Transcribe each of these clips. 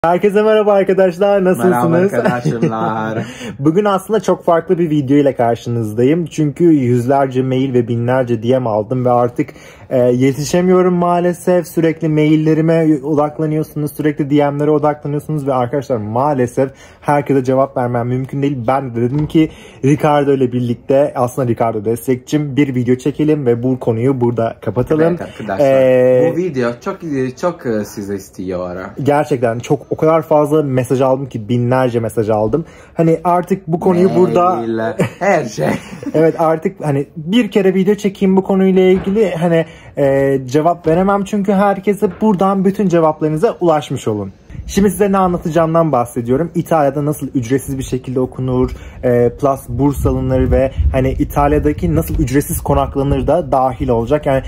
Herkese merhaba arkadaşlar, nasılsınız? Merhaba arkadaşlar. Bugün aslında çok farklı bir video ile karşınızdayım. Çünkü yüzlerce mail ve binlerce DM aldım ve artık yetişemiyorum maalesef. Sürekli maillerime odaklanıyorsunuz, sürekli DM'lere odaklanıyorsunuz ve arkadaşlar maalesef herkese cevap vermem mümkün değil. Ben de dedim ki Ricardo ile birlikte, aslında Ricardo destekçim, bir video çekelim ve bu konuyu burada kapatalım. Evet arkadaşlar, bu video çok size istiyor. Gerçekten o kadar fazla mesaj aldım ki, binlerce mesaj aldım. Hani artık bu konuyu burada her şey. Evet, artık hani bir kere video çekeyim bu konuyla ilgili, hani cevap veremem çünkü herkese buradan bütün cevaplarınıza ulaşmış olun. Şimdi size ne anlatacağımdan bahsediyorum. İtalya'da nasıl ücretsiz bir şekilde okunur, plus burs alınır ve hani İtalya'daki nasıl ücretsiz konaklanır da dahil olacak. Yani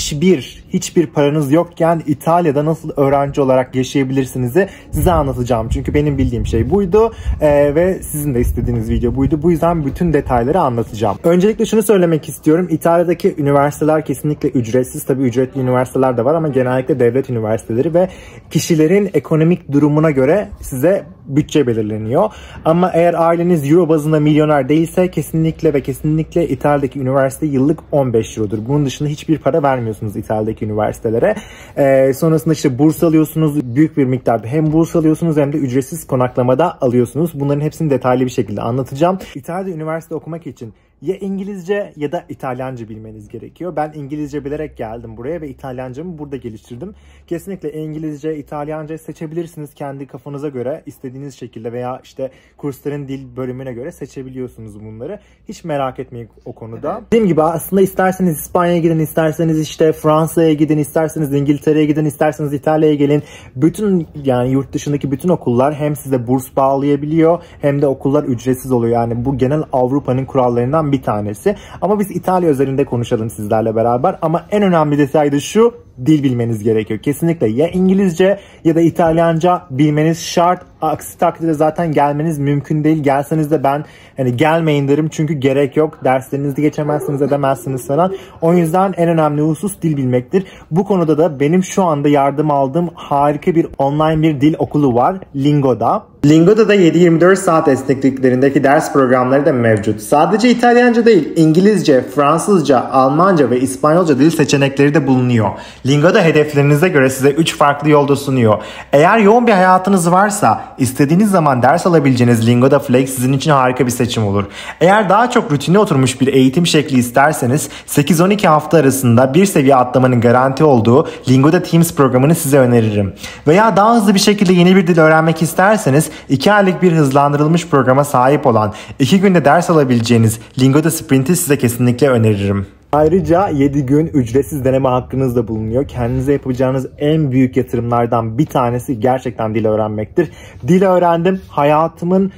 hiçbir paranız yokken İtalya'da nasıl öğrenci olarak yaşayabilirsinizi size anlatacağım. Çünkü benim bildiğim şey buydu ve sizin de istediğiniz video buydu. Bu yüzden bütün detayları anlatacağım. Öncelikle şunu söylemek istiyorum. İtalya'daki üniversiteler kesinlikle ücretsiz. Tabii ücretli üniversiteler de var ama genellikle devlet üniversiteleri ve kişilerin ekonomik durumuna göre size bütçe belirleniyor. Ama eğer aileniz euro bazında milyoner değilse kesinlikle İtalya'daki üniversite yıllık 15 eurodur. Bunun dışında hiçbir para vermiyorsunuz İtalya'daki üniversitelere. Sonrasında işte burs alıyorsunuz. Büyük bir miktarda hem burs alıyorsunuz hem de ücretsiz konaklamada alıyorsunuz. Bunların hepsini detaylı bir şekilde anlatacağım. İtalya'da üniversite okumak için ya İngilizce ya da İtalyanca bilmeniz gerekiyor. Ben İngilizce bilerek geldim buraya ve İtalyancamı burada geliştirdim. Kesinlikle İngilizce, İtalyanca seçebilirsiniz kendi kafanıza göre, istediğiniz şekilde veya işte kursların dil bölümüne göre seçebiliyorsunuz bunları. Hiç merak etmeyin o konuda. Evet. Dediğim gibi aslında isterseniz İspanya'ya gidin, isterseniz işte Fransa'ya gidin, isterseniz İngiltere'ye gidin, isterseniz İtalya'ya gelin. Bütün, yani yurt dışındaki bütün okullar hem size burs bağlayabiliyor hem de okullar ücretsiz oluyor. Yani bu genel Avrupa'nın kurallarından bir tanesi. Ama biz İtalya özelinde konuşalım sizlerle beraber. Ama en önemli detay da şu: dil bilmeniz gerekiyor. Kesinlikle ya İngilizce ya da İtalyanca bilmeniz şart. Aksi takdirde zaten gelmeniz mümkün değil. Gelseniz de ben hani gelmeyin derim çünkü gerek yok. Derslerinizi geçemezsiniz, edemezsiniz falan. O yüzden en önemli husus dil bilmektir. Bu konuda da benim şu anda yardım aldığım harika bir online bir dil okulu var. Lingo'da. Lingo'da da 7-24 saat esnekliklerindeki ders programları da mevcut. Sadece İtalyanca değil, İngilizce, Fransızca, Almanca ve İspanyolca dil seçenekleri de bulunuyor. Lingo'da hedeflerinize göre size 3 farklı yolda sunuyor. Eğer yoğun bir hayatınız varsa, istediğiniz zaman ders alabileceğiniz Lingo'da Flex sizin için harika bir seçim olur. Eğer daha çok rutine oturmuş bir eğitim şekli isterseniz, 8-12 hafta arasında bir seviye atlamanın garanti olduğu Lingo'da Teams programını size öneririm. Veya daha hızlı bir şekilde yeni bir dil öğrenmek isterseniz, 2 aylık bir hızlandırılmış programa sahip olan 2 günde ders alabileceğiniz Lingo'da Sprint'i size kesinlikle öneririm. Ayrıca 7 gün ücretsiz deneme hakkınız da bulunuyor. Kendinize yapacağınız en büyük yatırımlardan bir tanesi gerçekten dil öğrenmektir. Dil öğrendim. Hayatımın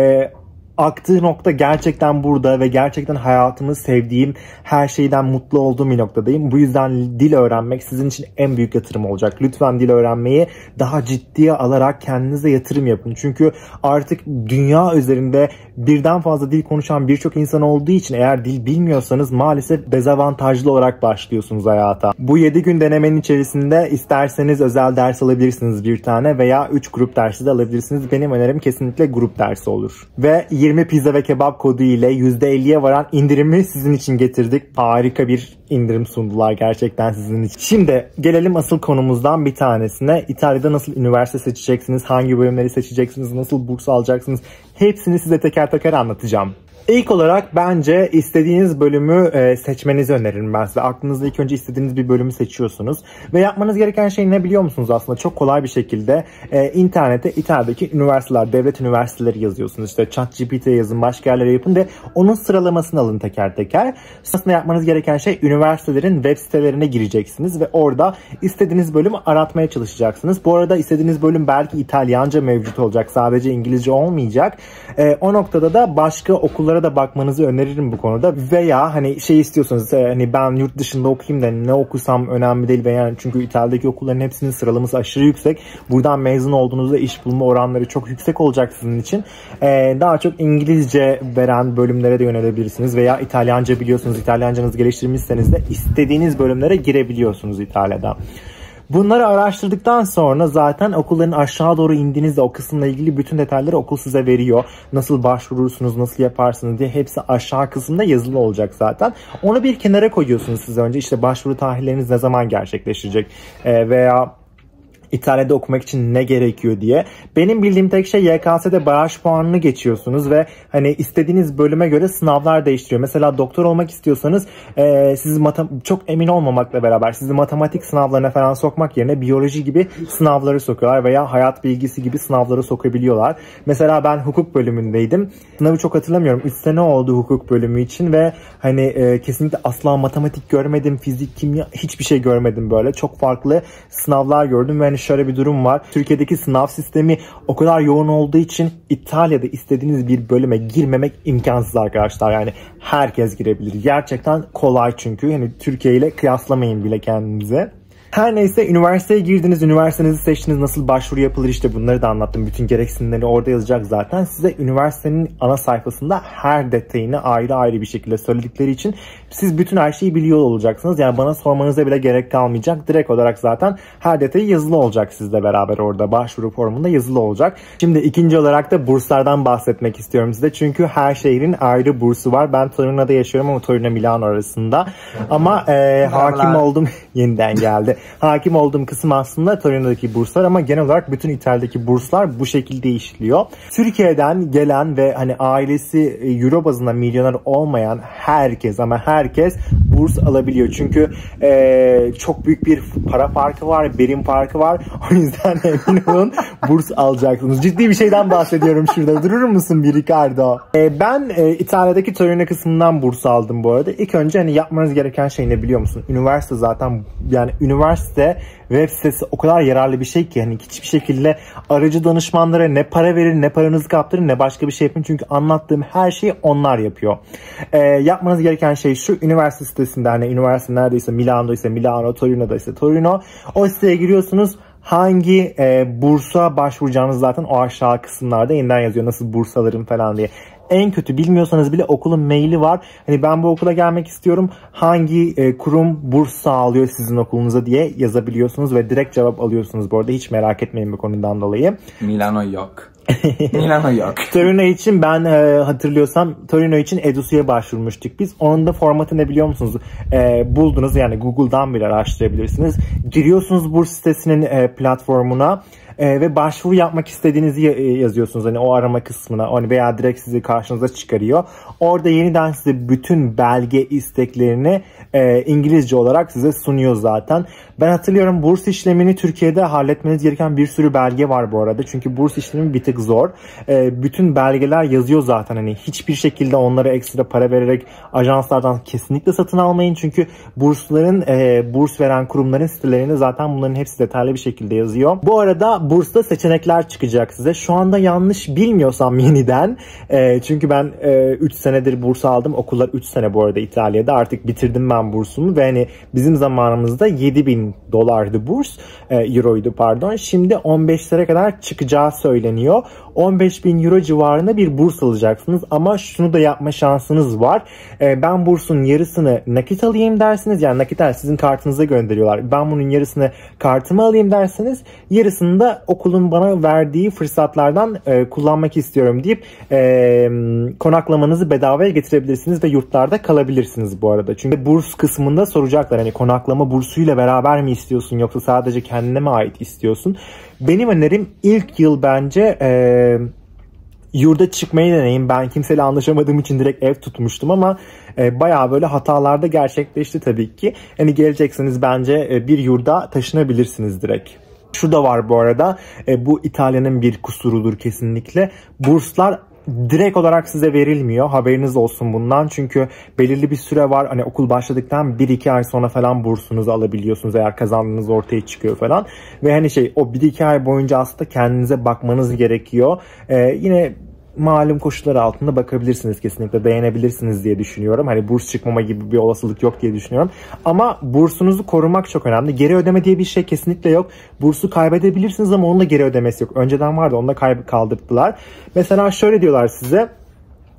aktığı nokta gerçekten burada ve gerçekten hayatımı sevdiğim, her şeyden mutlu olduğum bir noktadayım. Bu yüzden dil öğrenmek sizin için en büyük yatırım olacak. Lütfen dil öğrenmeyi daha ciddiye alarak kendinize yatırım yapın. Çünkü artık dünya üzerinde birden fazla dil konuşan birçok insan olduğu için eğer dil bilmiyorsanız maalesef dezavantajlı olarak başlıyorsunuz hayata. Bu 7 gün denemenin içerisinde isterseniz özel ders alabilirsiniz bir tane veya 3 grup dersi de alabilirsiniz. Benim önerim kesinlikle grup dersi olur. Ve 20 pizza ve kebap kodu ile %50'ye varan indirimi sizin için getirdik. Harika bir indirim sundular gerçekten sizin için. Şimdi gelelim asıl konumuzdan bir tanesine. İtalya'da nasıl üniversite seçeceksiniz, hangi bölümleri seçeceksiniz, nasıl burs alacaksınız, hepsini size teker teker anlatacağım. İlk olarak bence istediğiniz bölümü seçmenizi öneririm ben size. Aklınızda ilk önce istediğiniz bir bölümü seçiyorsunuz. Ve yapmanız gereken şey ne biliyor musunuz aslında? Çok kolay bir şekilde internete İtalya'daki üniversiteler, devlet üniversiteleri yazıyorsunuz. İşte ChatGPT'ye yazın, başka yerlere yapın ve onun sıralamasını alın teker teker. Sonrasında yapmanız gereken şey üniversitelerin web sitelerine gireceksiniz ve orada istediğiniz bölümü aratmaya çalışacaksınız. Bu arada istediğiniz bölüm belki İtalyanca mevcut olacak. Sadece İngilizce olmayacak. O noktada da başka okullara da bakmanızı öneririm bu konuda. Veya hani şey istiyorsanız, hani ben yurt dışında okuyayım da ne okusam önemli değil veya çünkü İtalya'daki okulların hepsinin sıralaması aşırı yüksek. Buradan mezun olduğunuzda iş bulma oranları çok yüksek olacak sizin için. Daha çok İngilizce veren bölümlere de yönelebilirsiniz veya İtalyanca biliyorsunuz, İtalyancanızı geliştirmişseniz de istediğiniz bölümlere girebiliyorsunuz İtalya'da. Bunları araştırdıktan sonra zaten okulların aşağı doğru indiğinizde o kısımla ilgili bütün detayları okul size veriyor. Nasıl başvurursunuz, nasıl yaparsınız diye hepsi aşağı kısımda yazılı olacak zaten. Onu bir kenara koyuyorsunuz siz önce. İşte başvuru tarihleriniz ne zaman gerçekleşecek veya İtalya'da okumak için ne gerekiyor diye. Benim bildiğim tek şey YKS'de bağış puanını geçiyorsunuz ve hani istediğiniz bölüme göre sınavlar değiştiriyor. Mesela doktor olmak istiyorsanız sizi çok emin olmamakla beraber sizi matematik sınavlarına falan sokmak yerine biyoloji gibi sınavları sokuyorlar veya hayat bilgisi gibi sınavları sokabiliyorlar. Mesela ben hukuk bölümündeydim. Sınavı çok hatırlamıyorum. 3 sene oldu hukuk bölümü için ve hani kesinlikle asla matematik görmedim, fizik, kimya hiçbir şey görmedim böyle. Çok farklı sınavlar gördüm ve hani şöyle bir durum var. Türkiye'deki sınav sistemi o kadar yoğun olduğu için İtalya'da istediğiniz bir bölüme girmemek imkansız arkadaşlar. Yani herkes girebilir. Gerçekten kolay çünkü. Yani Türkiye ile kıyaslamayın bile kendinize. Her neyse üniversiteye girdiniz, üniversitenizi seçtiniz, nasıl başvuru yapılır işte bunları da anlattım. Bütün gereksinimleri orada yazacak zaten. Size üniversitenin ana sayfasında her detayını ayrı ayrı bir şekilde söyledikleri için siz bütün her şeyi biliyor olacaksınız. Yani bana sormanıza bile gerek kalmayacak. Direkt olarak zaten her detayı yazılı olacak sizle beraber orada. Başvuru formunda yazılı olacak. Şimdi ikinci olarak da burslardan bahsetmek istiyorum size. Çünkü her şehrin ayrı bursu var. Ben Torino'da yaşıyorum ama Torino Milano arasında. Ama hakim oldum yeniden geldi. Hakim olduğum kısım aslında Torino'daki burslar ama genel olarak bütün İtalya'daki burslar bu şekilde işliyor. Türkiye'den gelen ve hani ailesi euro bazında milyoner olmayan herkes ama herkes burs alabiliyor. Çünkü çok büyük bir para farkı var, birim farkı var. O yüzden emin olun burs alacaksınız. Ciddi bir şeyden bahsediyorum şurada. Durur musun bir Ricardo? Ben İtalya'daki Torino kısmından burs aldım bu arada. İlk önce hani yapmanız gereken şey ne biliyor musun? Üniversite zaten yani üniversite web sitesi o kadar yararlı bir şey ki hani hiçbir şekilde aracı danışmanlara ne para verir ne paranızı kaptırın ne başka bir şey yapın. Çünkü anlattığım her şeyi onlar yapıyor. Yapmanız gereken şey şu: üniversite sitesinde hani üniversite neredeyse Milano'daysa Milano, Torino'daysa Torino. O siteye giriyorsunuz. Hangi bursa başvuracağınız zaten o aşağı kısımlarda yeniden yazıyor. Nasıl burs alırım falan diye. En kötü bilmiyorsanız bile okulun maili var. Hani ben bu okula gelmek istiyorum. Hangi kurum burs sağlıyor sizin okulunuza diye yazabiliyorsunuz ve direkt cevap alıyorsunuz. Bu arada hiç merak etmeyin bu konudan dolayı. Milano yok. Milano yok. Torino için ben hatırlıyorsam Torino için EduSu'ya başvurmuştuk biz. Onun da formatı ne biliyor musunuz? Buldunuz yani Google'dan bile araştırabilirsiniz. Giriyorsunuz burs sitesinin platformuna. Ve başvuru yapmak istediğinizi yazıyorsunuz hani o arama kısmına hani veya direkt sizi karşınıza çıkarıyor. Orada yeniden size bütün belge isteklerini İngilizce olarak size sunuyor zaten. Ben hatırlıyorum burs işlemini Türkiye'de halletmeniz gereken bir sürü belge var bu arada. Çünkü burs işlemi bir tık zor. Bütün belgeler yazıyor zaten hani hiçbir şekilde onlara ekstra para vererek ajanslardan kesinlikle satın almayın. Çünkü bursların burs veren kurumların sitelerinde zaten bunların hepsi detaylı bir şekilde yazıyor. Bu arada bursta seçenekler çıkacak size. Şu anda yanlış bilmiyorsam yeniden. Çünkü ben 3 senedir burs aldım. Okullar 3 sene bu arada İtalya'da. Artık bitirdim ben bursumu ve hani bizim zamanımızda $7.000 burs. Euroydu pardon. Şimdi 15'lere kadar çıkacağı söyleniyor. 15.000 euro civarında bir burs alacaksınız. Ama şunu da yapma şansınız var. Ben bursun yarısını nakit alayım dersiniz. Yani nakitler sizin kartınıza gönderiyorlar. Ben bunun yarısını kartıma alayım dersiniz. Yarısını da okulun bana verdiği fırsatlardan kullanmak istiyorum deyip konaklamanızı bedavaya getirebilirsiniz ve yurtlarda kalabilirsiniz bu arada. Çünkü burs kısmında soracaklar hani konaklama bursuyla beraber mi istiyorsun yoksa sadece kendine mi ait istiyorsun? Benim önerim ilk yıl bence yurda çıkmayı deneyin. Ben kimseyle anlaşamadığım için direkt ev tutmuştum ama bayağı böyle hatalarda gerçekleşti tabii ki. Hani gelecekseniz bence bir yurda taşınabilirsiniz direkt. Şu da var bu arada. Bu İtalya'nın bir kusurudur kesinlikle. Burslar direkt olarak size verilmiyor. Haberiniz olsun bundan. Çünkü belirli bir süre var. Hani okul başladıktan 1-2 ay sonra falan bursunuzu alabiliyorsunuz. Eğer kazandığınız ortaya çıkıyor falan. Ve hani o 1-2 ay boyunca aslında kendinize bakmanız gerekiyor. Yine malum koşullar altında bakabilirsiniz kesinlikle. Dayanabilirsiniz diye düşünüyorum. Hani burs çıkmama gibi bir olasılık yok diye düşünüyorum. Ama bursunuzu korumak çok önemli. Geri ödeme diye bir şey kesinlikle yok. Bursu kaybedebilirsiniz ama onun da geri ödemesi yok. Önceden vardı. Onu da kaldırdılar. Mesela şöyle diyorlar size.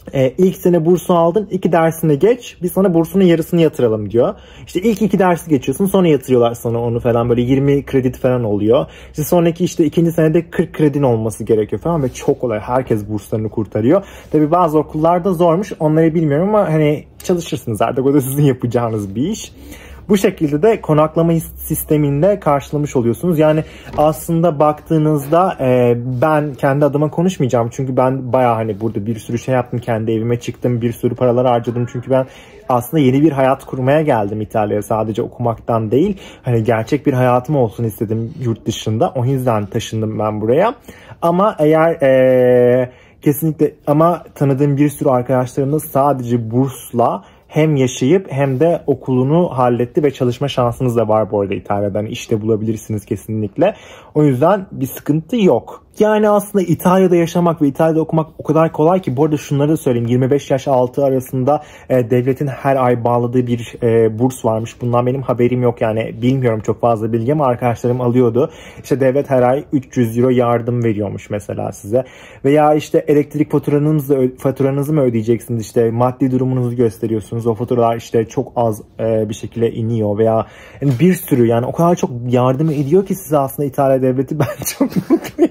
İlk sene bursunu aldın, 2 dersini geç, biz sana bursunun yarısını yatıralım diyor. İşte ilk 2 dersi geçiyorsun, sonra yatırıyorlar sana onu falan, böyle 20 kredi falan oluyor. İşte sonraki işte ikinci senede 40 kredin olması gerekiyor falan ve çok kolay, herkes burslarını kurtarıyor. Tabii bazı okullarda zormuş, onları bilmiyorum ama hani çalışırsınız artık, o da sizin yapacağınız bir iş. Bu şekilde de konaklama sisteminde karşılamış oluyorsunuz. Yani aslında baktığınızda ben kendi adıma konuşmayacağım. Çünkü ben bayağı hani burada bir sürü şey yaptım. Kendi evime çıktım. Bir sürü paralar harcadım. Çünkü ben aslında yeni bir hayat kurmaya geldim İtalya'ya. Sadece okumaktan değil. Hani gerçek bir hayatım olsun istedim yurt dışında. O yüzden taşındım ben buraya. Ama eğer kesinlikle, ama tanıdığım bir sürü arkadaşlarım da sadece bursla hem yaşayıp hem de okulunu halletti ve çalışma şansınız da var bu arada İtalya'dan. İşte bulabilirsiniz kesinlikle. O yüzden bir sıkıntı yok. Yani aslında İtalya'da yaşamak ve İtalya'da okumak o kadar kolay ki. Bu arada şunları da söyleyeyim. 25 yaş altı arasında devletin her ay bağladığı bir burs varmış. Bundan benim haberim yok, yani bilmiyorum, çok fazla bilgi ama arkadaşlarım alıyordu. İşte devlet her ay 300 euro yardım veriyormuş mesela size. Veya işte elektrik faturanızı mı ödeyeceksiniz? İşte maddi durumunuzu gösteriyorsunuz. O faturalar işte çok az bir şekilde iniyor veya yani bir sürü, yani o kadar çok yardım ediyor ki size aslında İtalya devleti. Ben çok mutluyum.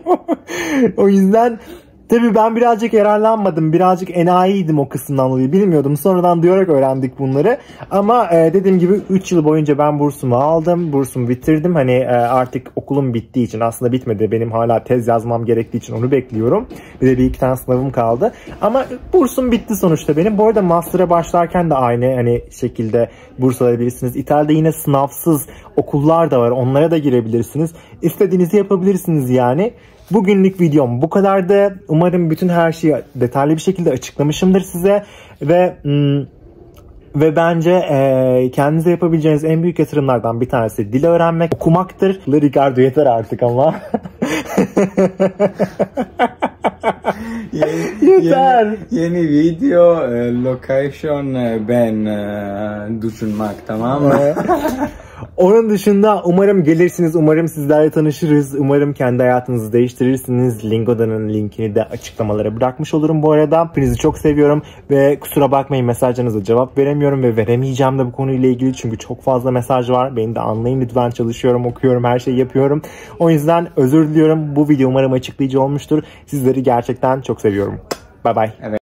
O yüzden tabii ben birazcık yararlanmadım. Birazcık enayiydim o kısımdan dolayı. Bilmiyordum. Sonradan duyarak öğrendik bunları. Ama dediğim gibi 3 yıl boyunca ben bursumu aldım. Bursumu bitirdim. Hani artık okulum bittiği için, aslında bitmedi. Benim hala tez yazmam gerektiği için onu bekliyorum. Bir de bir iki tane sınavım kaldı. Ama bursum bitti sonuçta benim. Bu arada master'a başlarken de aynı hani şekilde burs alabilirsiniz. İtalya'da yine sınavsız okullar da var. Onlara da girebilirsiniz. İstediğinizi yapabilirsiniz yani. Bugünlük videom bu kadardı. Umarım bütün her şeyi detaylı bir şekilde açıklamışımdır size. Ve bence kendinize yapabileceğiniz en büyük yatırımlardan bir tanesi dil öğrenmek, okumaktır. Ricardo yeter artık ama. Yeter. Yeni video location ben düşünmek, tamam mı? Onun dışında umarım gelirsiniz, umarım sizlerle tanışırız, umarım kendi hayatınızı değiştirirsiniz. Lingoda'nın linkini de açıklamalara bırakmış olurum bu arada. Hepinizi çok seviyorum ve kusura bakmayın mesajlarınıza cevap veremiyorum ve veremeyeceğim de bu konuyla ilgili, çünkü çok fazla mesaj var. Beni de anlayın lütfen, çalışıyorum, okuyorum, her şeyi yapıyorum. O yüzden özür diliyorum. Bu video umarım açıklayıcı olmuştur. Sizleri gerçekten çok seviyorum. Bye bye. Evet.